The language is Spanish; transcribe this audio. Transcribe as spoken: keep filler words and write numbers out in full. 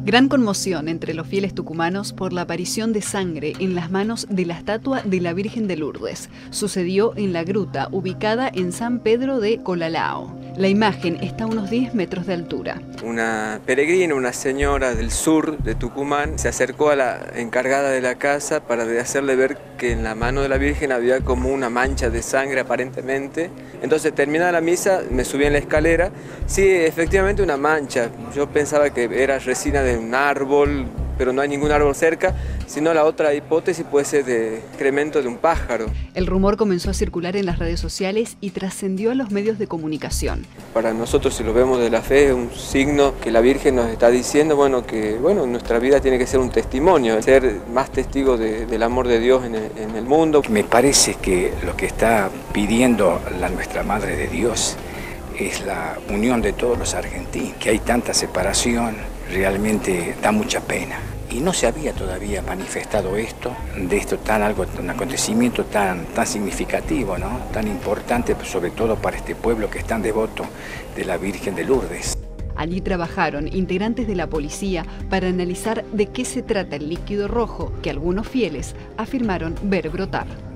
Gran conmoción entre los fieles tucumanos por la aparición de sangre en las manos de la estatua de la Virgen de Lourdes. Sucedió en la gruta ubicada en San Pedro de Colalao. La imagen está a unos diez metros de altura. Una peregrina, una señora del sur de Tucumán, se acercó a la encargada de la casa para hacerle ver que en la mano de la Virgen había como una mancha de sangre aparentemente. Entonces, terminada la misa, me subí en la escalera. Sí, efectivamente una mancha. Yo pensaba que era resina de un árbol, pero no hay ningún árbol cerca, sino la otra hipótesis puede ser de excremento de un pájaro. El rumor comenzó a circular en las redes sociales y trascendió a los medios de comunicación. Para nosotros, si lo vemos de la fe, es un signo que la Virgen nos está diciendo, bueno, que bueno, nuestra vida tiene que ser un testimonio, ser más testigo de, del amor de Dios en el, en el mundo. Me parece que lo que está pidiendo la nuestra Madre de Dios es la unión de todos los argentinos, que hay tanta separación, realmente da mucha pena. Y no se había todavía manifestado esto, de esto tan algo, un acontecimiento tan, tan significativo, ¿no? Tan importante, sobre todo para este pueblo que es tan devoto de la Virgen de Lourdes. Allí trabajaron integrantes de la policía para analizar de qué se trata el líquido rojo que algunos fieles afirmaron ver brotar.